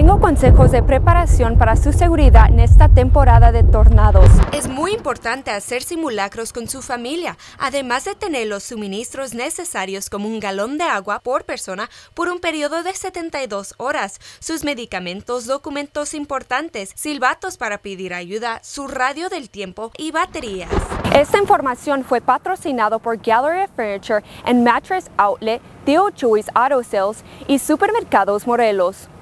Tengo consejos de preparación para su seguridad en esta temporada de tornados. Es muy importante hacer simulacros con su familia, además de tener los suministros necesarios como un galón de agua por persona por un periodo de 72 horas, sus medicamentos, documentos importantes, silbatos para pedir ayuda, su radio del tiempo y baterías. Esta información fue patrocinado por Gallery Furniture and Mattress Outlet, Theo Choice Auto Sales y Supermercados Morelos.